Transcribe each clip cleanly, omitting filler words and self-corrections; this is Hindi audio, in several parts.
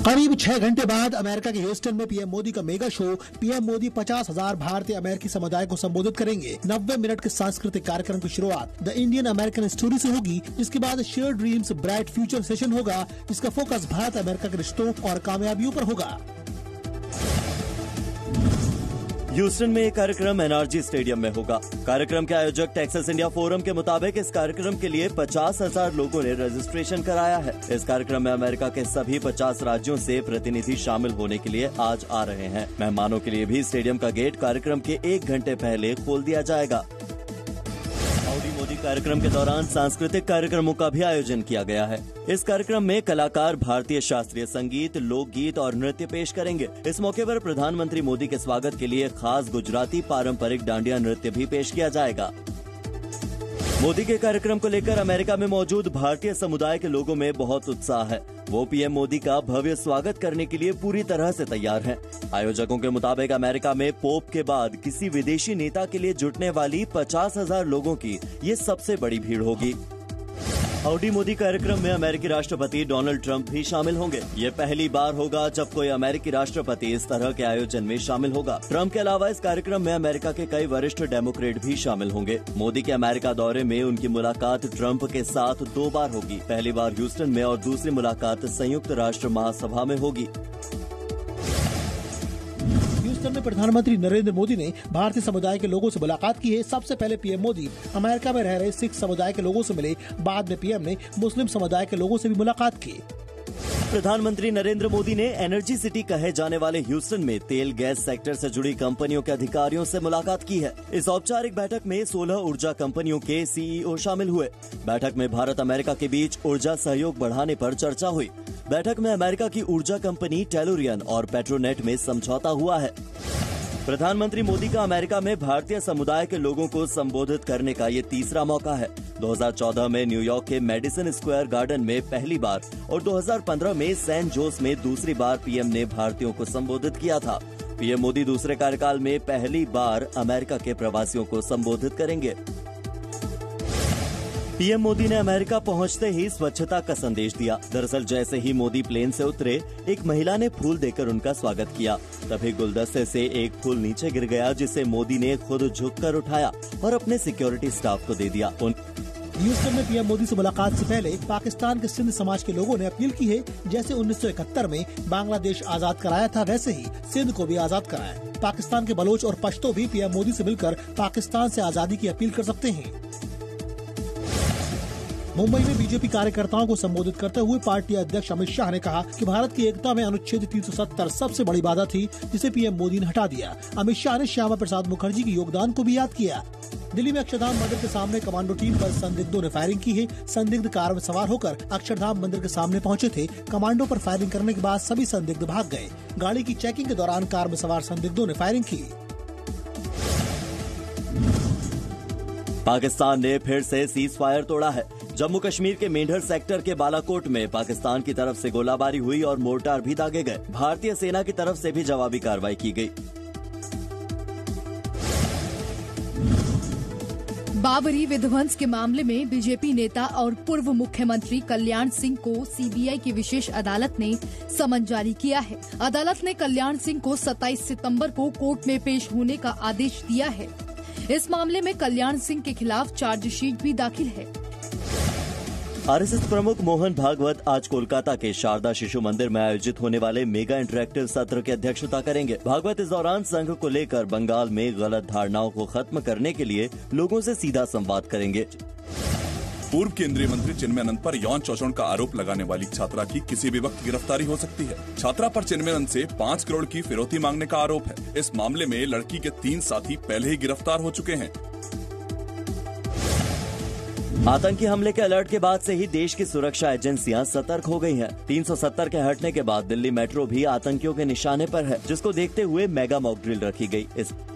करीब 6 घंटे बाद अमेरिका के ह्यूस्टन में पीएम मोदी का मेगा शो। पीएम मोदी 50,000 भारतीय अमेरिकी समुदाय को संबोधित करेंगे। 90 मिनट के सांस्कृतिक कार्यक्रम की शुरुआत द इंडियन अमेरिकन स्टोरी से होगी, जिसके बाद share dreams bright future session होगा, जिसका फोकस भारत अमेरिका के रिश्तों और कामयाबियों पर होगा। ह्यूस्टन में एक कार्यक्रम एनआरजी स्टेडियम में होगा। कार्यक्रम के आयोजक टेक्सास इंडिया फोरम के मुताबिक इस कार्यक्रम के लिए 50,000 लोगों ने रजिस्ट्रेशन कराया है। इस कार्यक्रम में अमेरिका के सभी 50 राज्यों से प्रतिनिधि शामिल होने के लिए आज आ रहे हैं। मेहमानों के लिए भी स्टेडियम का गेट कार्यक्रम के 1 घंटे पहले खोल दिया जाएगा। हाउडी मोदी कार्यक्रम के दौरान सांस्कृतिक कार्यक्रमों का भी आयोजन किया गया है। इस कार्यक्रम में कलाकार भारतीय शास्त्रीय संगीत, लोकगीत और नृत्य पेश करेंगे। इस मौके पर प्रधानमंत्री मोदी के स्वागत के लिए खास गुजराती पारंपरिक डांडिया नृत्य भी पेश किया जाएगा। मोदी के कार्यक्रम को लेकर अमेरिका में मौजूद भारतीय समुदाय के लोगों में बहुत उत्साह है। वो पीएम मोदी का भव्य स्वागत करने के लिए पूरी तरह से तैयार हैं। आयोजकों के मुताबिक अमेरिका में पोप के बाद किसी विदेशी नेता के लिए जुटने वाली 50,000 लोगों की ये सबसे बड़ी भीड़ होगी। हाउडी मोदी कार्यक्रम में अमेरिकी राष्ट्रपति डोनाल्ड ट्रंप भी शामिल होंगे। ये पहली बार होगा जब कोई अमेरिकी राष्ट्रपति इस तरह के आयोजन में शामिल होगा। ट्रंप के अलावा इस कार्यक्रम में अमेरिका के कई वरिष्ठ डेमोक्रेट भी शामिल होंगे। मोदी के अमेरिका दौरे में उनकी मुलाकात ट्रंप के साथ 2 बार होगी। पहली बार ह्यूस्टन में और दूसरी मुलाकात संयुक्त राष्ट्र महासभा में होगी। ह्यूस्टन में प्रधानमंत्री नरेंद्र मोदी ने भारतीय समुदाय के लोगों से मुलाकात की है। सबसे पहले पीएम मोदी अमेरिका में रह रहे सिख समुदाय के लोगों से मिले। बाद में पीएम ने मुस्लिम समुदाय के लोगों से भी मुलाकात की। प्रधानमंत्री नरेंद्र मोदी ने एनर्जी सिटी कहे जाने वाले ह्यूस्टन में तेल गैस सेक्टर से जुड़ी कंपनियों के अधिकारियों से मुलाकात की है। इस औपचारिक बैठक में 16 ऊर्जा कंपनियों के सीईओ शामिल हुए। बैठक में भारत अमेरिका के बीच ऊर्जा सहयोग बढ़ाने पर चर्चा हुई। बैठक में अमेरिका की ऊर्जा कंपनी टेलुरियन और पेट्रोनेट में समझौता हुआ है। प्रधानमंत्री मोदी का अमेरिका में भारतीय समुदाय के लोगों को संबोधित करने का ये तीसरा मौका है। 2014 में न्यूयॉर्क के मेडिसन स्क्वायर गार्डन में पहली बार और 2015 में सैन जोस में दूसरी बार पीएम ने भारतीयों को संबोधित किया था। पीएम मोदी दूसरे कार्यकाल में पहली बार अमेरिका के प्रवासियों को संबोधित करेंगे। पीएम मोदी ने अमेरिका पहुंचते ही स्वच्छता का संदेश दिया। दरअसल जैसे ही मोदी प्लेन से उतरे, एक महिला ने फूल देकर उनका स्वागत किया। तभी गुलदस्ते से एक फूल नीचे गिर गया, जिसे मोदी ने खुद झुककर उठाया और अपने सिक्योरिटी स्टाफ को दे दिया। ह्यूस्टन में पीएम मोदी से मुलाकात से पहले पाकिस्तान के सिंध समाज के लोगों ने अपील की है, जैसे 1971 में बांग्लादेश आजाद कराया था, वैसे ही सिंध को भी आजाद कराया। पाकिस्तान के बलोच और पश्तो भी पीएम मोदी से मिलकर पाकिस्तान से आजादी की अपील कर सकते हैं। मुंबई में बीजेपी कार्यकर्ताओं को संबोधित करते हुए पार्टी अध्यक्ष अमित शाह ने कहा कि भारत की एकता में अनुच्छेद 370 सबसे बड़ी बाधा थी, जिसे पीएम मोदी ने हटा दिया। अमित शाह ने श्यामा प्रसाद मुखर्जी के योगदान को भी याद किया। दिल्ली में अक्षरधाम मंदिर के सामने कमांडो टीम पर संदिग्धों ने फायरिंग की है। संदिग्ध कार में सवार होकर अक्षरधाम मंदिर के सामने पहुंचे थे। कमांडो पर फायरिंग करने के बाद सभी संदिग्ध भाग गए। गाड़ी की चेकिंग के दौरान कार में सवार संदिग्धों ने फायरिंग की। पाकिस्तान ने फिर से सीज फायर तोड़ा है। जम्मू कश्मीर के मेंढर सेक्टर के बालाकोट में पाकिस्तान की तरफ से गोलाबारी हुई और मोर्टार भी दागे गए। भारतीय सेना की तरफ से भी जवाबी कार्रवाई की गई। बाबरी विध्वंस के मामले में बीजेपी नेता और पूर्व मुख्यमंत्री कल्याण सिंह को सीबीआई की विशेष अदालत ने समन जारी किया है। अदालत ने कल्याण सिंह को 27 सितंबर को कोर्ट में पेश होने का आदेश दिया है। इस मामले में कल्याण सिंह के खिलाफ चार्जशीट भी दाखिल है। आरएसएस प्रमुख मोहन भागवत आज कोलकाता के शारदा शिशु मंदिर में आयोजित होने वाले मेगा इंटरैक्टिव सत्र की अध्यक्षता करेंगे। भागवत इस दौरान संघ को लेकर बंगाल में गलत धारणाओं को खत्म करने के लिए लोगों से सीधा संवाद करेंगे। पूर्व केंद्रीय मंत्री चिन्मयानंद पर यौन शोषण का आरोप लगाने वाली छात्रा की किसी भी वक्त गिरफ्तारी हो सकती है। छात्रा पर चिन्मयानंद से 5 करोड़ की फिरौती मांगने का आरोप है। इस मामले में लड़की के 3 साथी पहले ही गिरफ्तार हो चुके हैं। आतंकी हमले के अलर्ट के बाद से ही देश की सुरक्षा एजेंसियां सतर्क हो गई हैं। 370 के हटने के बाद दिल्ली मेट्रो भी आतंकियों के निशाने पर है, जिसको देखते हुए मेगा मॉक ड्रिल रखी गई।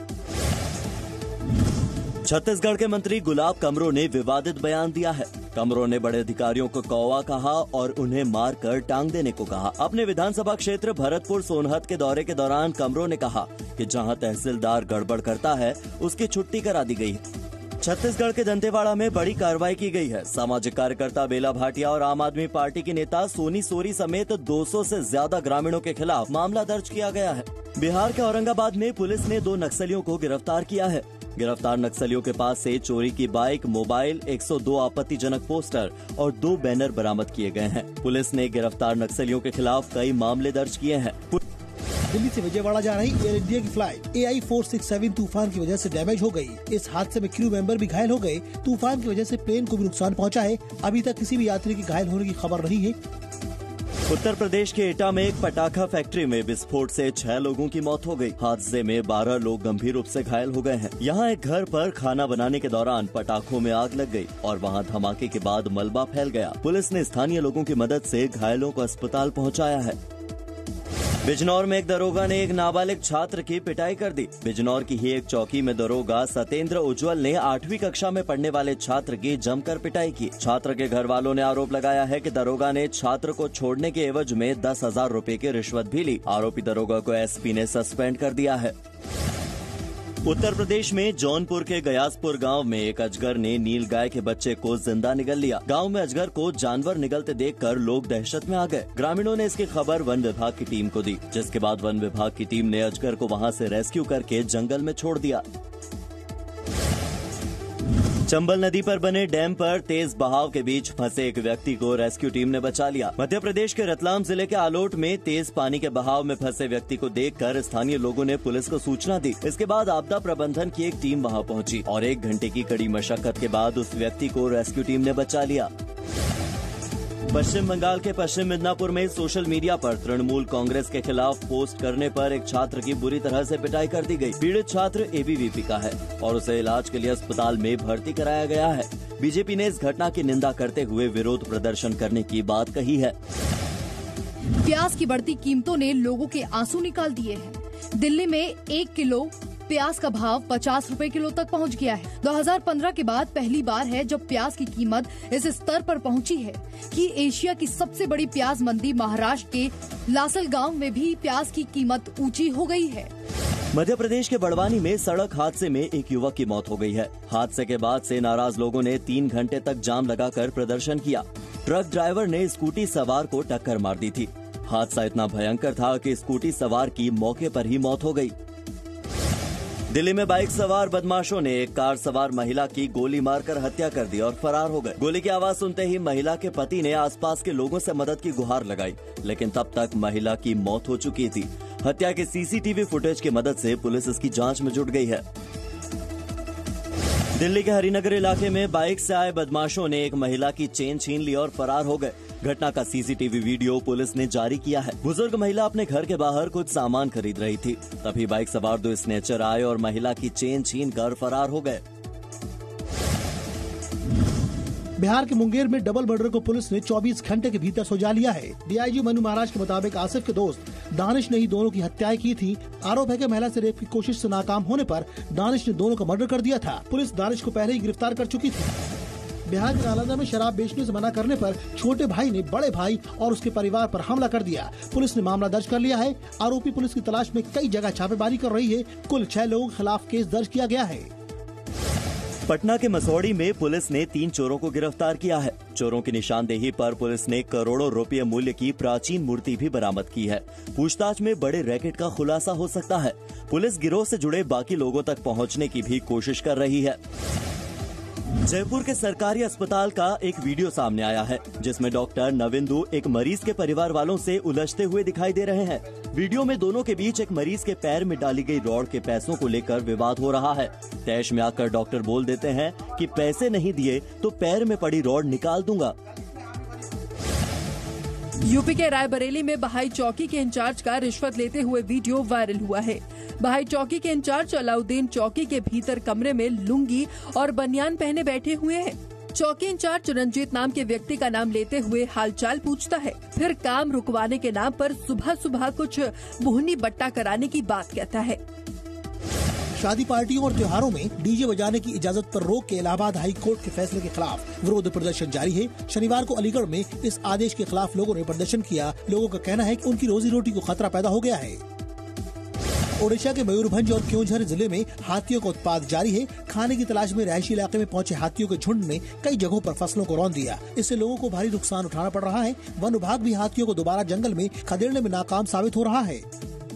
छत्तीसगढ़ के मंत्री गुलाब कमरो ने विवादित बयान दिया है। कमरो ने बड़े अधिकारियों को कौवा कहा और उन्हें मारकर टांग देने को कहा। अपने विधानसभा क्षेत्र भरतपुर सोनहत के दौरे के दौरान कमरो ने कहा कि जहां तहसीलदार गड़बड़ करता है, उसकी छुट्टी करा दी गई है। छत्तीसगढ़ के दंतेवाड़ा में बड़ी कार्रवाई की गई है। सामाजिक कार्यकर्ता बेला भाटिया और आम आदमी पार्टी के नेता सोनी सोरी समेत 200 से ज्यादा ग्रामीणों के खिलाफ मामला दर्ज किया गया है। बिहार के औरंगाबाद में पुलिस ने 2 नक्सलियों को गिरफ्तार किया है। गिरफ्तार नक्सलियों के पास से चोरी की बाइक, मोबाइल, 102 आपत्तिजनक पोस्टर और 2 बैनर बरामद किए गए हैं। पुलिस ने गिरफ्तार नक्सलियों के खिलाफ कई मामले दर्ज किए हैं। दिल्ली से विजयवाड़ा जा रही एयर इंडिया की फ्लाइट AI 467 तूफान की वजह से डैमेज हो गई। इस हादसे में क्रू मेंबर भी घायल हो गए। तूफान की वजह से प्लेन को भी नुकसान पहुंचा है। अभी तक किसी भी यात्री के घायल होने की खबर नहीं है। उत्तर प्रदेश के एटा में एक पटाखा फैक्ट्री में विस्फोट से 6 लोगों की मौत हो गई। हादसे में 12 लोग गंभीर रूप से घायल हो गए हैं। यहाँ एक घर पर खाना बनाने के दौरान पटाखों में आग लग गई और वहाँ धमाके के बाद मलबा फैल गया। पुलिस ने स्थानीय लोगों की मदद से घायलों को अस्पताल पहुँचाया है। बिजनौर में एक दरोगा ने एक नाबालिग छात्र की पिटाई कर दी। बिजनौर की ही एक चौकी में दरोगा सत्येंद्र उज्जवल ने 8वीं कक्षा में पढ़ने वाले छात्र की जमकर पिटाई की। छात्र के घर वालों ने आरोप लगाया है कि दरोगा ने छात्र को छोड़ने के एवज में 10,000 रुपए की रिश्वत भी ली। आरोपी दरोगा को SP ने सस्पेंड कर दिया है। उत्तर प्रदेश में जौनपुर के गयासपुर गांव में एक अजगर ने नील गाय के बच्चे को जिंदा निगल लिया। गांव में अजगर को जानवर निगलते देखकर लोग दहशत में आ गए। ग्रामीणों ने इसकी खबर वन विभाग की टीम को दी, जिसके बाद वन विभाग की टीम ने अजगर को वहां से रेस्क्यू करके जंगल में छोड़ दिया। चंबल नदी पर बने डैम पर तेज बहाव के बीच फंसे एक व्यक्ति को रेस्क्यू टीम ने बचा लिया। मध्य प्रदेश के रतलाम जिले के आलोट में तेज पानी के बहाव में फंसे व्यक्ति को देखकर स्थानीय लोगों ने पुलिस को सूचना दी। इसके बाद आपदा प्रबंधन की एक टीम वहां पहुंची और 1 घंटे की कड़ी मशक्कत के बाद उस व्यक्ति को रेस्क्यू टीम ने बचा लिया। पश्चिम बंगाल के पश्चिम मिदनापुर में सोशल मीडिया पर तृणमूल कांग्रेस के खिलाफ पोस्ट करने पर एक छात्र की बुरी तरह से पिटाई कर दी गई। पीड़ित छात्र ABVP का है और उसे इलाज के लिए अस्पताल में भर्ती कराया गया है। बीजेपी ने इस घटना की निंदा करते हुए विरोध प्रदर्शन करने की बात कही है। प्याज की बढ़ती कीमतों ने लोगों के आंसू निकाल दिए हैं। दिल्ली में 1 किलो प्याज का भाव 50 रुपए किलो तक पहुंच गया है। 2015 के बाद पहली बार है जब प्याज की कीमत इस स्तर पर पहुंची है कि एशिया की सबसे बड़ी प्याज मंडी महाराष्ट्र के लासलगांव में भी प्याज की कीमत ऊंची हो गई है। मध्य प्रदेश के बड़वानी में सड़क हादसे में एक युवक की मौत हो गई है। हादसे के बाद से नाराज लोगों ने 3 घंटे तक जाम लगाकर प्रदर्शन किया। ट्रक ड्राइवर ने स्कूटी सवार को टक्कर मार दी थी। हादसा इतना भयंकर था कि स्कूटी सवार की मौके पर ही मौत हो गई। दिल्ली में बाइक सवार बदमाशों ने एक कार सवार महिला की गोली मारकर हत्या कर दी और फरार हो गए। गोली की आवाज सुनते ही महिला के पति ने आसपास के लोगों से मदद की गुहार लगाई, लेकिन तब तक महिला की मौत हो चुकी थी। हत्या के CCTV फुटेज की मदद से पुलिस इसकी जांच में जुट गई है। दिल्ली के हरिनगर इलाके में बाइक से आए बदमाशों ने एक महिला की चेन छीन ली और फरार हो गए। घटना का CCTV वीडियो पुलिस ने जारी किया है। बुजुर्ग महिला अपने घर के बाहर कुछ सामान खरीद रही थी, तभी बाइक सवार 2 स्नेचर आए और महिला की चेन छीन कर फरार हो गए। बिहार के मुंगेर में डबल मर्डर को पुलिस ने 24 घंटे के भीतर सुलझा लिया है। DIG मनु महाराज के मुताबिक आसिफ के दोस्त दानिश ने ही दोनों की हत्याएं की थी। आरोप है कि महिला से रेप की कोशिश से नाकाम होने पर दानिश ने दोनों का मर्डर कर दिया था। पुलिस दानिश को पहले ही गिरफ्तार कर चुकी थी। बिहार के नालंदा में शराब बेचने से मना करने पर छोटे भाई ने बड़े भाई और उसके परिवार पर हमला कर दिया। पुलिस ने मामला दर्ज कर लिया है। आरोपी पुलिस की तलाश में कई जगह छापेमारी कर रही है। कुल 6 लोगों के खिलाफ केस दर्ज किया गया है। पटना के मसौड़ी में पुलिस ने 3 चोरों को गिरफ्तार किया है। चोरों की निशानदेही पर पुलिस ने करोड़ों रुपए मूल्य की प्राचीन मूर्ति भी बरामद की है। पूछताछ में बड़े रैकेट का खुलासा हो सकता है। पुलिस गिरोह से जुड़े बाकी लोगों तक पहुंचने की भी कोशिश कर रही है। जयपुर के सरकारी अस्पताल का एक वीडियो सामने आया है, जिसमें डॉक्टर नविंदु एक मरीज के परिवार वालों से उलझते हुए दिखाई दे रहे हैं। वीडियो में दोनों के बीच एक मरीज के पैर में डाली गई रॉड के पैसों को लेकर विवाद हो रहा है। तैश में आकर डॉक्टर बोल देते हैं कि पैसे नहीं दिए तो पैर में पड़ी रॉड निकाल दूंगा। यूपी के रायबरेली में बहाई चौकी के इंचार्ज का रिश्वत लेते हुए वीडियो वायरल हुआ है। बहाई चौकी के इंचार्ज अलाउद्दीन चौकी के भीतर कमरे में लुंगी और बनियान पहने बैठे हुए हैं। चौकी इंचार्ज रंजीत नाम के व्यक्ति का नाम लेते हुए हालचाल पूछता है, फिर काम रुकवाने के नाम पर सुबह सुबह कुछ बुहनी बट्टा कराने की बात कहता है। शादी पार्टियों और त्योहारों में डीजे बजाने की इजाजत पर रोक के इलाहाबाद हाई कोर्ट के फैसले के खिलाफ विरोध प्रदर्शन जारी है। शनिवार को अलीगढ़ में इस आदेश के खिलाफ लोगों ने प्रदर्शन किया। लोगों का कहना है कि उनकी रोजी रोटी को खतरा पैदा हो गया है। ओडिशा के मयूरभंज और क्योंझर जिले में हाथियों का उत्पात जारी है। खाने की तलाश में रहायशी इलाके में पहुंचे हाथियों के झुंड ने कई जगहों पर फसलों को रौंद दिया। इससे लोगों को भारी नुकसान उठाना पड़ रहा है। वन विभाग भी हाथियों को दोबारा जंगल में खदेड़ने में नाकाम साबित हो रहा है।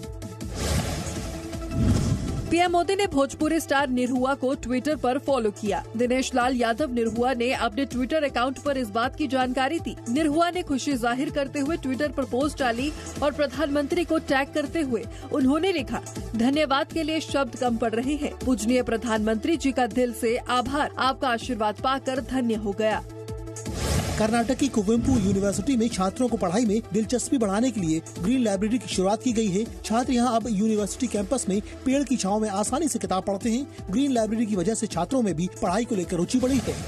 पीएम मोदी ने भोजपुरी स्टार निरहुआ को ट्विटर पर फॉलो किया। दिनेश लाल यादव निरहुआ ने अपने ट्विटर अकाउंट पर इस बात की जानकारी दी। निरहुआ ने खुशी जाहिर करते हुए ट्विटर पर पोस्ट डाली और प्रधानमंत्री को टैग करते हुए उन्होंने लिखा, धन्यवाद के लिए शब्द कम पड़ रहे हैं। पूजनीय प्रधानमंत्री जी का दिल से आभार, आपका आशीर्वाद पाकर धन्य हो गया। कर्नाटक की कुवेम्पू यूनिवर्सिटी में छात्रों को पढ़ाई में दिलचस्पी बढ़ाने के लिए ग्रीन लाइब्रेरी की शुरुआत की गई है। छात्र यहां अब यूनिवर्सिटी कैंपस में पेड़ की छांव में आसानी से किताब पढ़ते हैं। ग्रीन लाइब्रेरी की वजह से छात्रों में भी पढ़ाई को लेकर रुचि बढ़ी है।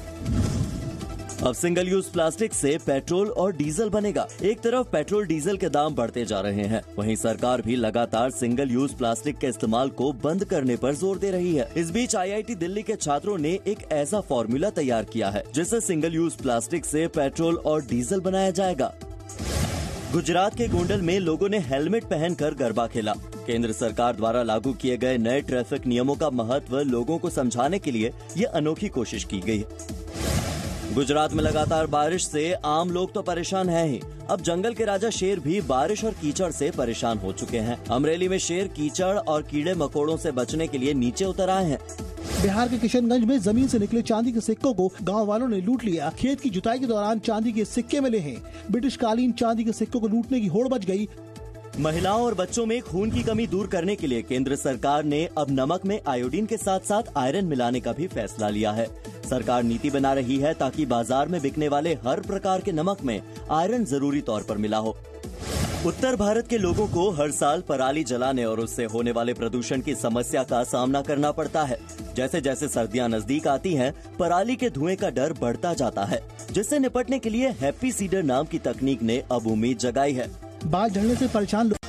अब सिंगल यूज प्लास्टिक से पेट्रोल और डीजल बनेगा। एक तरफ पेट्रोल डीजल के दाम बढ़ते जा रहे हैं, वहीं सरकार भी लगातार सिंगल यूज प्लास्टिक के इस्तेमाल को बंद करने पर जोर दे रही है। इस बीच IIT दिल्ली के छात्रों ने एक ऐसा फॉर्मूला तैयार किया है जिससे सिंगल यूज प्लास्टिक से पेट्रोल और डीजल बनाया जाएगा। गुजरात के गोंडल में लोगों ने हेलमेट पहनकर गरबा खेला। केंद्र सरकार द्वारा लागू किए गए नए ट्रैफिक नियमों का महत्व लोगों को समझाने के लिए ये अनोखी कोशिश की गई है। गुजरात में लगातार बारिश से आम लोग तो परेशान हैं ही, अब जंगल के राजा शेर भी बारिश और कीचड़ से परेशान हो चुके हैं। अमरेली में शेर कीचड़ और कीड़े मकोड़ों से बचने के लिए नीचे उतर आए हैं। बिहार के किशनगंज में जमीन से निकले चांदी के सिक्कों को गांव वालों ने लूट लिया। खेत की जुताई के दौरान चांदी के सिक्के मिले हैं। ब्रिटिश कालीन चांदी के सिक्कों को लूटने की होड़ मच गई। महिलाओं और बच्चों में खून की कमी दूर करने के लिए केंद्र सरकार ने अब नमक में आयोडीन के साथ साथ आयरन मिलाने का भी फैसला लिया है। सरकार नीति बना रही है ताकि बाजार में बिकने वाले हर प्रकार के नमक में आयरन जरूरी तौर पर मिला हो। उत्तर भारत के लोगों को हर साल पराली जलाने और उससे होने वाले प्रदूषण की समस्या का सामना करना पड़ता है। जैसे जैसे सर्दियां नजदीक आती हैं, पराली के धुएं का डर बढ़ता जाता है, जिससे निपटने के लिए हैप्पी सीडर नाम की तकनीक ने अब उम्मीद जगाई है। बाल झड़ने से परेशान